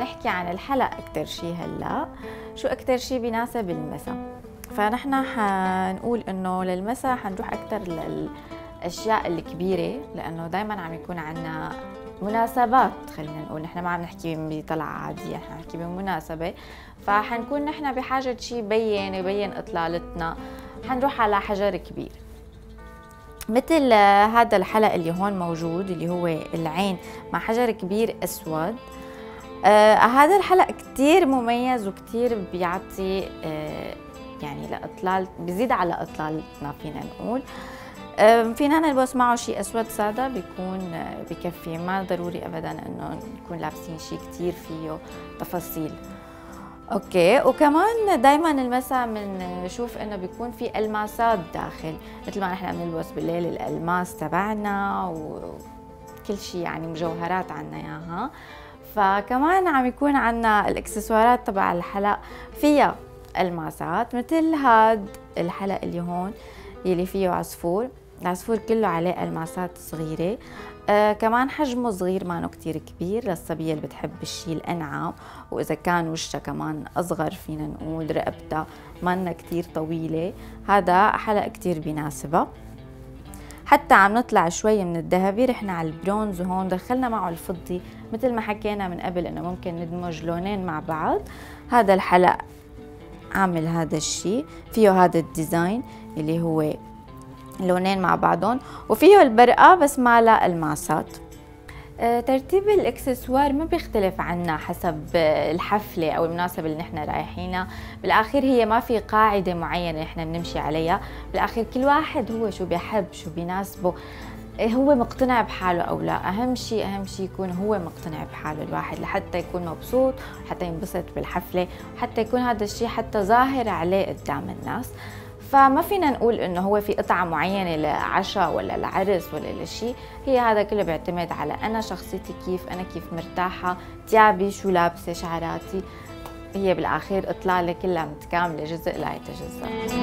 نحكي عن الحلق أكتر شي هلأ. شو أكتر شي بيناسب المساء؟ فنحن حنقول إنه للمساء حنروح أكتر للأشياء الكبيرة، لأنه دايماً عم يكون عنا مناسبات. خلينا نقول نحن ما عم نحكي بطلعة عادية، نحن نحكي بمناسبة، فحنكون نحن بحاجة شي يبين إطلالتنا. حنروح على حجر كبير مثل هذا الحلق اللي هون موجود، اللي هو العين مع حجر كبير أسود. هذا الحلق كتير مميز وكتير بيعطي يعني لإطلال، بيزيد على إطلالتنا فينا نقول. فينا نلبس معه شيء أسود سادة بيكون بكفي، ما ضروري أبداً إنه نكون لابسين شيء كتير فيه تفاصيل. اوكي، وكمان دايما المساء بنشوف انه بيكون في الماسات داخل، مثل ما نحن بنلبس بالليل الالماس تبعنا وكل شيء، يعني مجوهرات عنا اياها. فكمان عم يكون عنا الاكسسوارات تبع الحلق فيها الماسات، مثل هاد الحلق اللي هون يلي فيه عصفور. العصفور كله عليه الماسات صغيره. كمان حجمه صغير، مانو كتير كبير، للصبية اللي بتحب الشي الأنعم. وإذا كان وشها كمان أصغر فينا نقول رقبتها مانا كتير طويلة، هذا حلق كتير بيناسبها. حتى عم نطلع شوي من الذهبي، رحنا على البرونز وهون دخلنا معه الفضي، مثل ما حكينا من قبل إنه ممكن ندمج لونين مع بعض. هذا الحلق عامل هذا الشي، فيه هذا الديزاين اللي هو لونين مع بعضهم، وفيه البرقة بس ما لها الماسات. ترتيب الاكسسوار ما بيختلف عنا حسب الحفلة أو المناسبة اللي نحن رايحينها. بالآخر هي ما في قاعدة معينة نحن بنمشي عليها، بالآخر كل واحد هو شو بيحب، شو بيناسبه، هو مقتنع بحاله أو لا. أهم شيء يكون هو مقتنع بحاله الواحد، لحتى يكون مبسوط، حتى ينبسط بالحفلة، حتى يكون هذا الشيء حتى ظاهر عليه قدام الناس. فما فينا نقول انه هو في قطعه معينه لعشاء ولا لعرس ولا لشيء، هي هذا كله بيعتمد على انا شخصيتي كيف، انا كيف مرتاحه، ثيابي شو لابسه، شعراتي. هي بالاخير اطلاله كلها متكامله، جزء لا يتجزأ.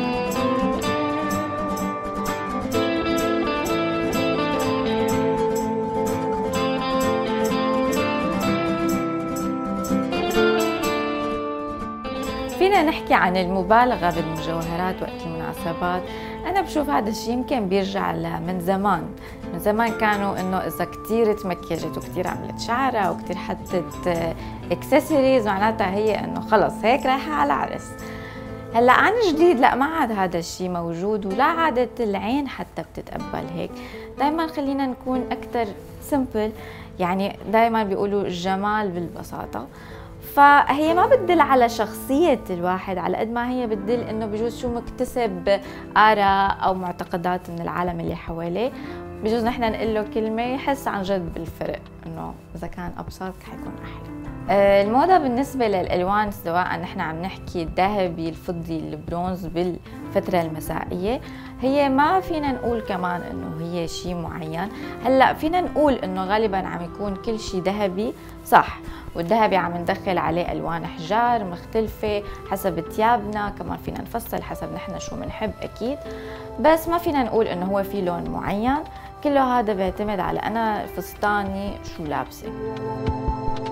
فينا نحكي عن المبالغة بالمجوهرات وقت المناسبات. أنا بشوف هذا الشيء يمكن بيرجع من زمان. من زمان كانوا إنه إذا كتير تمكجت وكتير عملت شعرها وكتير حطت اكسسوارز، معناتها هي إنه خلص هيك رايحة على عرس. هلا عن جديد لا، ما عاد هذا الشيء موجود، ولا عادت العين حتى بتتقبل هيك. دايما خلينا نكون أكتر سمبل، يعني دايما بيقولوا الجمال بالبساطة. فهي ما بتدل على شخصية الواحد على قد ما هي بتدل انه بجوز شو مكتسب آراء او معتقدات من العالم اللي حواليه. بجوز نحن نقول له كلمة يحس عن جد بالفرق، انه اذا كان ابسط حيكون احلى. الموضة بالنسبة للألوان، سواء نحن عم نحكي الذهبي، الفضي، البرونز بالفترة المسائية، هي ما فينا نقول كمان انه هي شيء معين. هلا فينا نقول انه غالبا عم يكون كل شيء ذهبي، صح، والذهبي عم ندخل عليه الوان احجار مختلفة حسب ثيابنا، كمان فينا نفصل حسب نحن شو بنحب اكيد، بس ما فينا نقول انه هو في لون معين. كله هذا بيعتمد على انا فستاني شو لابسه.